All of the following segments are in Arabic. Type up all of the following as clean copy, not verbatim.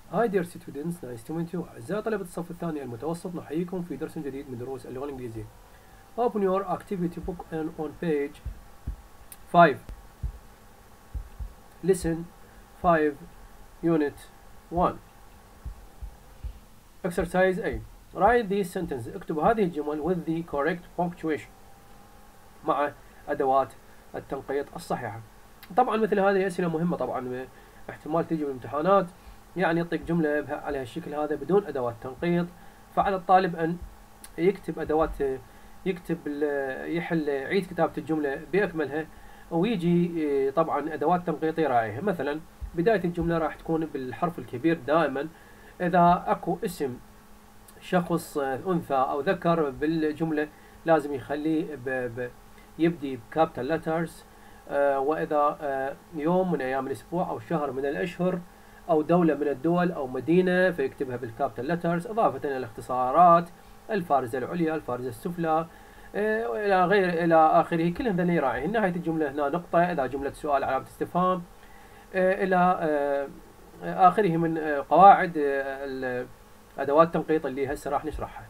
Hi dear students, nice to meet you. أعزائي طلبة الصف الثاني المتوسط، نحييكم في درس جديد من دروس اللغة الإنجليزية. Open your activity book and on page 5. Listen 5, Unit 1. Exercise A. Write these sentences. اكتب هذه الجمل with the correct punctuation. مع أدوات التنقيط الصحيحة. طبعا مثل هذه الأسئلة مهمة، طبعا احتمال تجي بالامتحانات، يعني يعطيك جملة على هالشكل هذا بدون أدوات تنقيط، فعلى الطالب أن يكتب أدوات، يحل يعيد كتابة الجملة بأكملها، ويجي طبعا أدوات تنقيط يراعيها. مثلا بداية الجملة راح تكون بالحرف الكبير دائما. إذا أكو اسم شخص أنثى أو ذكر بالجملة لازم يخليه يبدي بكابيتال لترز. وإذا يوم من أيام الأسبوع أو شهر من الأشهر أو دولة من الدول أو مدينة فيكتبها بالكابيتال لترز، إضافة إلى الاختصارات الفارزة العليا، الفارزة السفلى، إلى غير إلى آخره. كل هذا يراعيه. نهاية الجملة هنا نقطة، إذا جملة سؤال علامة استفهام، إلى آخره من قواعد أدوات التنقيط اللي هسه راح نشرحها.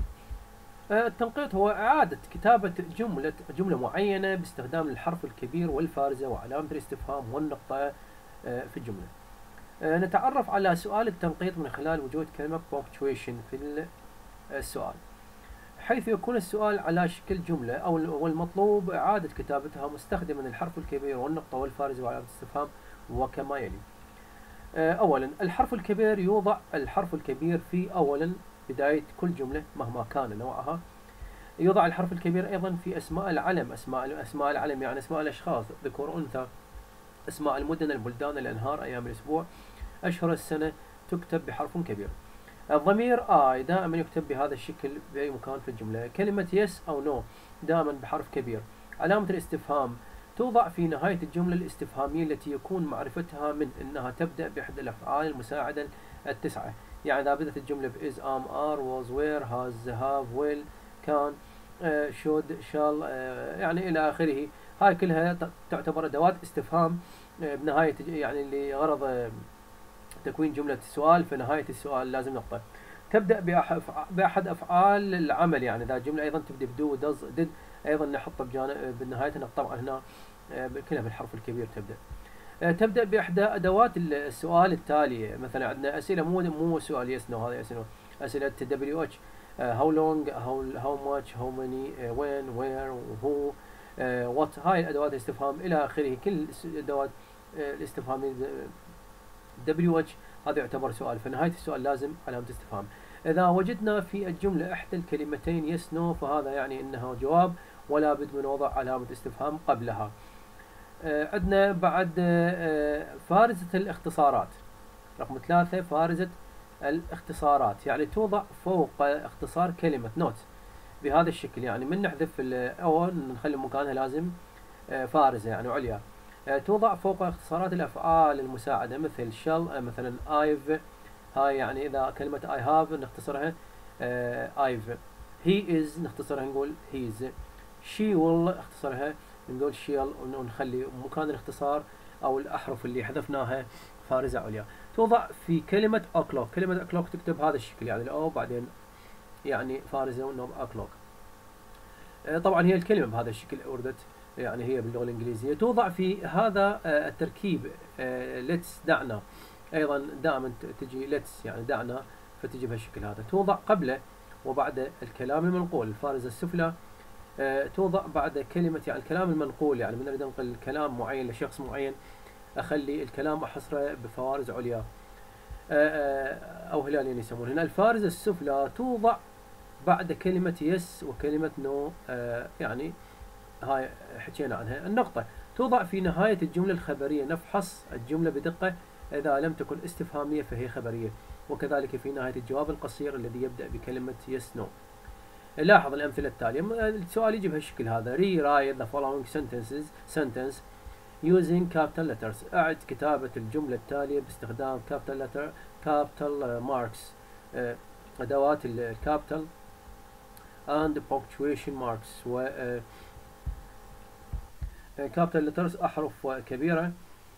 التنقيط هو إعادة كتابة جملة معينة باستخدام الحرف الكبير والفارزة وعلامة الاستفهام والنقطة في الجملة. نتعرف على سؤال التنقيط من خلال وجود كلمة punctuation في السؤال، حيث يكون السؤال على شكل جملة والمطلوب إعادة كتابتها مستخدما الحرف الكبير والنقطة والفارزة وعلامة الاستفهام وكما يلي. أولا، الحرف الكبير يوضع الحرف الكبير في أولا بداية كل جملة مهما كان نوعها. يوضع الحرف الكبير أيضا في أسماء العلم، أسماء العلم يعني أسماء الأشخاص ذكور أنثى، أسماء المدن، البلدان، الأنهار، أيام الأسبوع، أشهر السنة تكتب بحرف كبير. الضمير I دائما يكتب بهذا الشكل بأي مكان في الجملة. كلمة yes أو no دائما بحرف كبير. علامة الاستفهام توضع في نهاية الجملة الاستفهامية التي يكون معرفتها من أنها تبدأ بإحدى الأفعال المساعدة التسعة. يعني إذا بدأت الجملة ب is, am, are, was, were, has, have, will, can, should, shall، يعني إلى آخره. هاي كلها تعتبر أدوات استفهام بنهاية، يعني لغرض تكوين جملة السؤال. في نهاية السؤال لازم نقطة. تبدأ بأحد أفعال العمل، يعني إذا جملة أيضا تبدأ بدو does did أيضا نحط بالنهاية نقطة. طبعا هنا كلها بالحرف الكبير تبدأ. تبدأ بإحدى أدوات السؤال التالية. مثلا عندنا أسئلة مو سؤال يس نو، هذه أسئلة WH. how long, how much, how many, when, where, who, what. هاي الأدوات الاستفهام إلى آخره. كل أدوات الاستفهام WH هذا يعتبر سؤال. في نهاية السؤال لازم علامة استفهام. إذا وجدنا في الجملة إحدى الكلمتين yes no فهذا يعني أنها جواب ولا بد من وضع علامة استفهام قبلها. عندنا بعد فارزة الاختصارات. رقم 3 فارزة الاختصارات، يعني توضع فوق اختصار كلمة not بهذا الشكل. يعني من نحذف أو نخلي مكانها لازم فارزة يعني عليا. توضع فوق اختصارات الأفعال المساعدة مثل shall، مثلا I've. هاي يعني إذا كلمة I have نختصرها I've. he is نختصرها نقول he's. she will اختصرها نقول she'll، ونخلي مكان الاختصار أو الأحرف اللي حذفناها فارزة عليا. توضع في كلمة o'clock. كلمة o'clock تكتب هذا الشكل، يعني الأو بعدين يعني فارزة ونوب o'clock. طبعا هي الكلمة بهذا الشكل أوردت، يعني هي باللغة الإنجليزية. توضع في هذا التركيب let's دعنا، أيضا دائما تجي let's يعني دعنا فتجي بهالشكل هذا. توضع قبله وبعد الكلام المنقول الفارزة السفلى. توضع بعد كلمة يعني الكلام المنقول، يعني من أريد أنقل كلام معين لشخص معين أخلي الكلام أحصره بفوارز عليا أو هلالين يسمون. هنا الفارزة السفلى توضع بعد كلمة يس وكلمة نو، يعني هاي حكينا عنها. النقطة توضع في نهاية الجملة الخبرية. نفحص الجملة بدقة، إذا لم تكن استفهامية فهي خبرية، وكذلك في نهاية الجواب القصير الذي يبدأ بكلمة يس نو. لاحظ الأمثلة التالية. السؤال يجي بهالشكل هذا. rewrite the following sentence using capital letters. أعد كتابة الجملة التالية باستخدام capital marks، أدوات الكابيتال and punctuation marks و capital letters أحرف كبيرة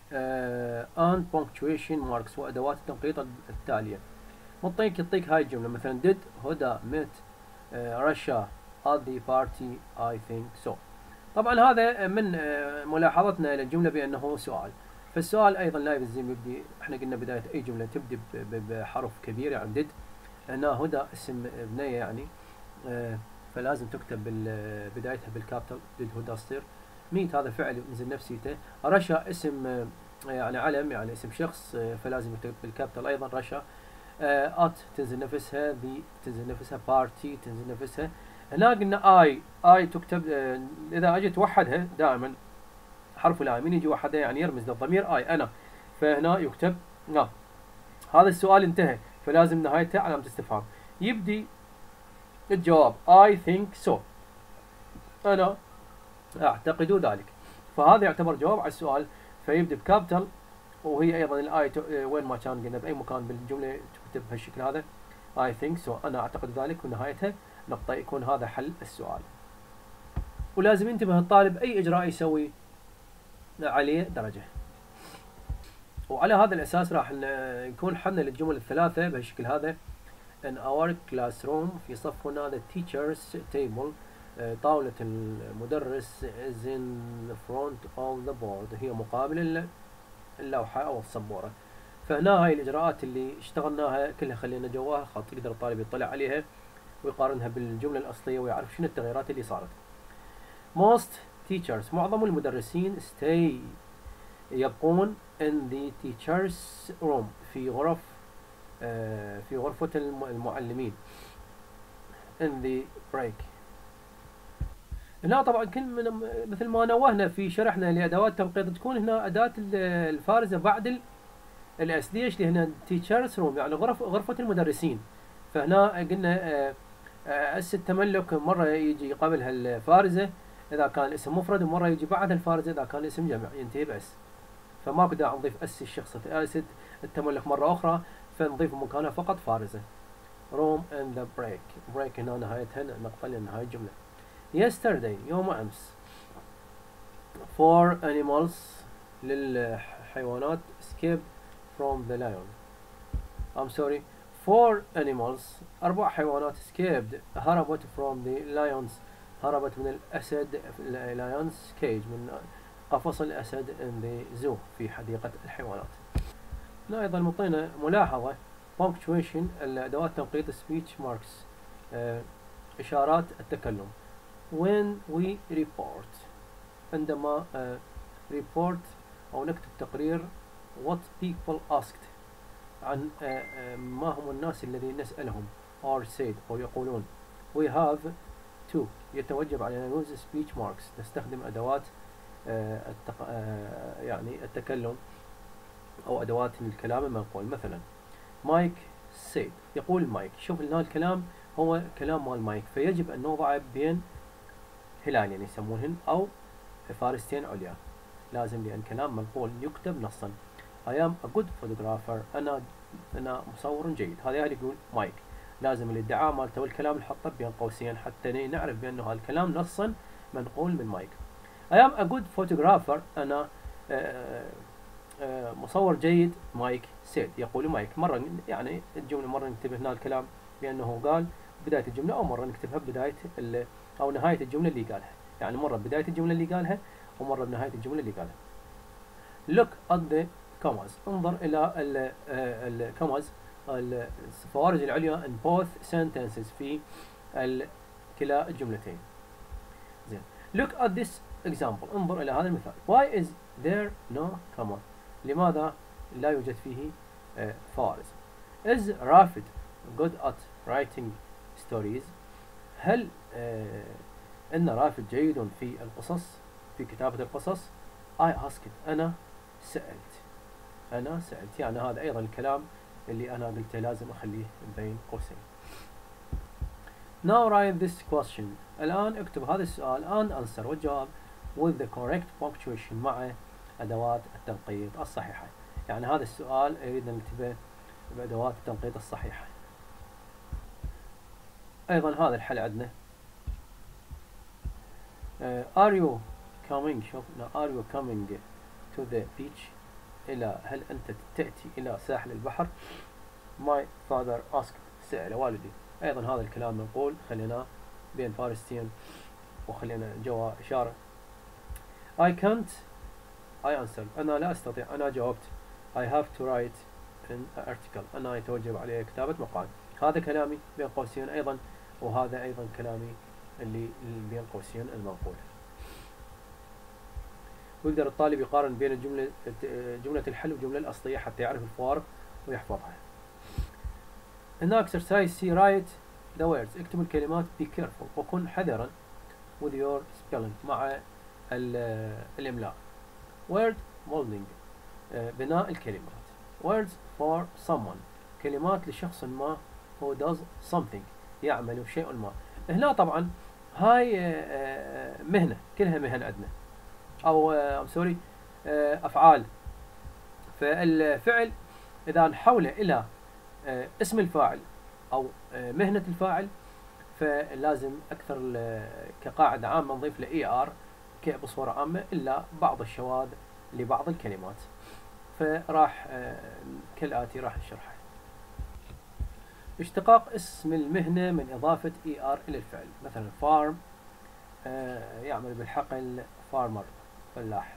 and punctuation marks وأدوات التنقيط التالية. يعطيك هاي الجملة مثلا did هدى met Russia at the party I think so. طبعا هذا من ملاحظتنا للجملة بأنه سؤال. فالسؤال أيضا لا يلزم يبدي، احنا قلنا بداية أي جملة تبدي بحرف كبير يعني did. هنا هدى اسم بنية يعني فلازم تكتب بدايتها بالكابيتال did هدى تصير. ميت هذا فعل ينزل نفسيته. رشا اسم يعني علم يعني اسم شخص فلازم يكتب بالكابيتال أيضا رشا. ات تنزل نفسها، ذي تنزل نفسها، بارتي تنزل نفسها. هنا قلنا اي تكتب اذا اجي توحدها دائما حرف الاي من يجي وحدها يعني يرمز للضمير اي انا، فهنا يكتب نا. هذا السؤال انتهى فلازم نهايته علامة استفهام. يبدي الجواب I think so، انا اعتقد ذلك، فهذا يعتبر جواب على السؤال فيبدي بكابيتال. وهي ايضا الاي وين ما كان قلنا باي مكان بالجمله تكتب بهالشكل هذا I think so انا اعتقد ذلك، ونهايتها نقطه، يكون هذا حل السؤال. ولازم ينتبه الطالب اي اجراء يسوي عليه درجه. وعلى هذا الاساس راح يكون حلنا للجمل الثلاثه بهالشكل هذا. in our classroom في صفنا the teacher's table طاولة المدرس is in front of the board هي مقابل اللوحة أو السبورة. فهنا هاي الإجراءات اللي اشتغلناها كلها خلينا جواها خط يقدر الطالب يطلع عليها ويقارنها بالجملة الأصلية ويعرف شنو التغييرات اللي صارت. Most teachers معظم المدرسين stay يبقون in the teachers room في غرفة المعلمين in the break. هنا طبعا مثل ما نوهنا في شرحنا لأدوات التنقيط تكون هنا أداة الفارزة بعد الاس. ليش؟ لهنا تيتشرز روم يعني غرفة المدرسين. فهنا قلنا اس التملك مرة يجي قبلها الفارزة إذا كان اسم مفرد، ومرة يجي بعدها الفارزة إذا كان اسم جمع ينتهي بأس. فماكو داعي نضيف اس الشخص التملك مرة أخرى، فنضيف مكانها فقط فارزة. روم and the break هنا نهايتها نقطة لنهاية الجملة. yesterday يوم أمس for animals للحيوانات escape from the lion. I'm sorry, 4 animals 4 حيوانات escaped هربت from the lions هربت من الأسد lions cage من قفص الأسد in the zoo في حديقة الحيوانات. هنا أيضا مطينا ملاحظة punctuation الأدوات تنقيط speech marks إشارات التكلم. when we report عندما report أو نكتب تقرير what people asked عن ما هم الناس الذين نسألهم or said أو يقولون. we have to يتوجب علينا use speech marks نستخدم أدوات يعني التكلم أو أدوات الكلام المنقول. مثلا مايك said يقول مايك. شوف هنا الكلام هو كلام مال مايك فيجب أن نوضعه بين هلال يعني يسمونهن أو فارستين عليا لازم، لأن كلام منقول يكتب نصا. I am a good photographer أنا مصور جيد. هذا يعني يقول مايك. لازم الادعاء مالته والكلام نحطه بين قوسين حتى نعرف بأنه هذا الكلام نصا منقول من مايك. I am a good photographer أنا مصور جيد مايك said يقول مايك. مرة يعني الجملة مرة نكتب هنا الكلام بأنه قال بداية الجملة، أو مرة نكتبها بداية أو نهاية الجملة اللي قالها. يعني مرة بداية الجملة اللي قالها ومرة بنهاية الجملة اللي قالها. look at the commas انظر إلى الكوماز الفوارج العليا in both sentences في كلا الجملتين. زين. look at this example انظر إلى هذا المثال. why is there no comma لماذا لا يوجد فيه فوارز. is رافد good at writing stories هل إن رافد جيد في القصص في كتابة القصص. I asked أنا سألت يعني هذا أيضا الكلام اللي أنا قلته لازم أخليه بين قوسين. Now write this question الآن اكتب هذا السؤال and answer والجواب with the correct punctuation مع أدوات التنقيط الصحيحة. يعني هذا السؤال أريد أن نكتبه بأدوات التنقيط الصحيحة. أيضا هذا الحل عندنا are you coming شوف are you coming to the beach هل أنت تأتي إلى ساحل البحر؟ My father asked. سأل والدي. أيضا هذا الكلام منقول، خلينا بين فارستين وخلينا جوا إشارة. I can't. I answered. أنا لا أستطيع. أنا جاوبت. I have to write an article. أنا يتوجب علي كتابة مقال. هذا كلامي بين قوسين أيضا، وهذا أيضا كلامي اللي بين قوسين المنقول. ويقدر الطالب يقارن بين جملة الحل والجملة الأصلية حتى يعرف الفوارق ويحفظها. هنا exercise C. write the words. اكتب الكلمات. be careful. وكن حذرا with your spelling مع الإملاء. word molding بناء الكلمات. words for someone كلمات لشخص ما who does something يعمل شيء ما. هنا طبعا هاي مهنة، كلها مهن عندنا، أو سوري أفعال. فالفعل إذا نحوله إلى اسم الفاعل أو مهنة الفاعل فلازم أكثر كقاعدة عامة نضيف له ER بصورة عامة، إلا بعض الشواذ لبعض الكلمات. فراح كالآتي راح نشرحه. اشتقاق اسم المهنة من إضافة ER إلى الفعل. مثلا farm يعمل بالحقل farmer فلاح.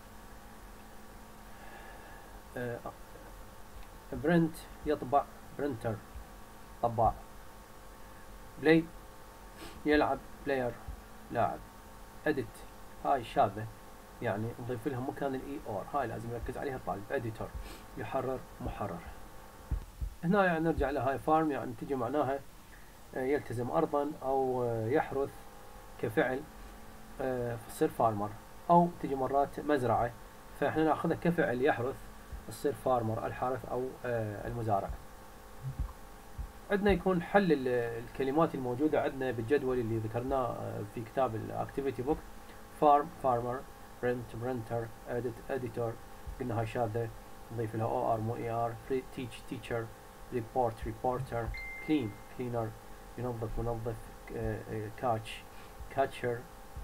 print يطبع printer طباع. play يلعب player لاعب. edit هاي شاذة يعني نضيف لها مكان ER، هاي لازم يركز عليها الطالب. editor يحرر محرر. هنا يعني نرجع لهاي farm يعني تجي معناها يلتزم أرضا أو يحرث كفعل تصير farmer، أو تجي مرات مزرعة فإحنا نأخذها كفعل يحرث تصير farmer الحارث أو المزارع. عندنا يكون حل الكلمات الموجودة عندنا بالجدول اللي ذكرناه في كتاب الأكتيفيتي بوك. farm farmer print printer edit editor. قلنا هاي شاذة نضيف لها OR مو ER. teach teacher report reporter clean cleaner ينظف منظف catch catcher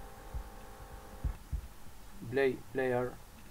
play player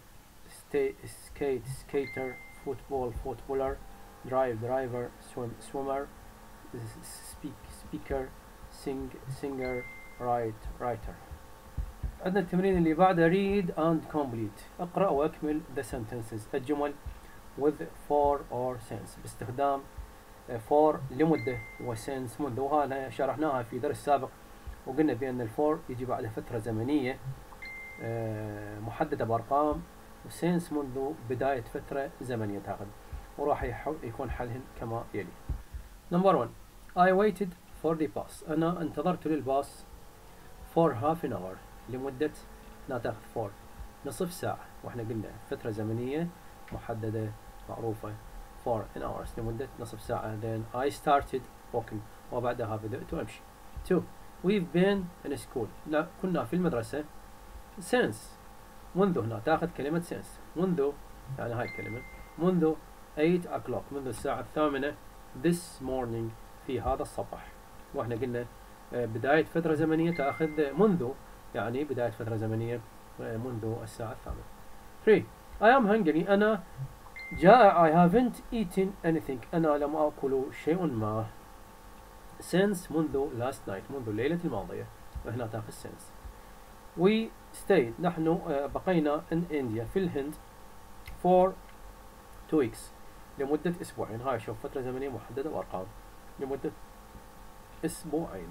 skate skater football footballer drive driver swimmer speaker singer writer. عندنا التمرين اللي بعده read and complete. اقرأ واكمل the sentences الجمل with for or since باستخدام for لمدة وsince منذ، وهذا شرحناها في درس سابق وقلنا بأن الفور يجي بعد فترة زمنية محددة بأرقام، وsince منذ بداية فترة زمنية تاخذ، وراح يكون حلهن كما يلي. Number 1 I waited for the bus. أنا انتظرت للباص for half an hour لمدة لا تاخذ for نصف ساعة، واحنا قلنا فترة زمنية محددة معروفة for an hours لمدة نصف ساعة. then I started walking وبعدها بدأت أمشي. 2 we've been in school. لا كنا في المدرسة. since منذ هنا تاخذ كلمة since منذ يعني هاي الكلمة منذ 8 o'clock منذ الساعة 8 this morning في هذا الصباح، واحنا قلنا بداية فترة زمنية تاخذ منذ يعني بداية فترة زمنية منذ الساعة 8. 3 I am hungry. أنا جائع. I haven't eaten anything. أنا لم أكل شيء ما. since منذ last night منذ الليلة الماضية، وهنا تاخذ since. we stayed نحن بقينا in India في الهند for 2 weeks لمدة أسبوعين. هاي شوف فترة زمنية محددة بأرقام لمدة أسبوعين.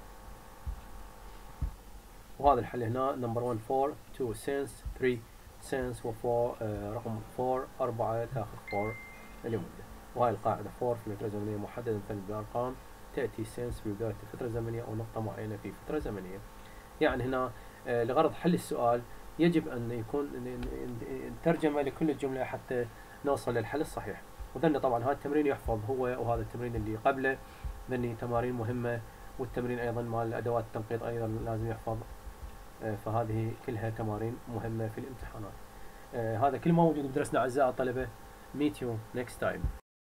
وهذا الحل هنا number 1 for 2 since 3 since و4 رقم 4 تاخذ 4 لمدة. وهاي القاعدة for في فترة زمنية محددة مثلا بأرقام تأتي since في بداية فترة زمنية أو نقطة معينة في فترة زمنية. يعني هنا لغرض حل السؤال يجب أن يكون ترجمة لكل الجملة حتى نوصل للحل الصحيح. وذن طبعا هذا التمرين يحفظ هو وهذا التمرين اللي قبله، ذني تمارين مهمة، والتمرين أيضا مال أدوات التنقيط أيضا لازم يحفظ. فهذه كلها تمارين مهمة في الامتحانات. هذا كل ما موجود بدرسنا أعزائي الطلبة. meet you next time.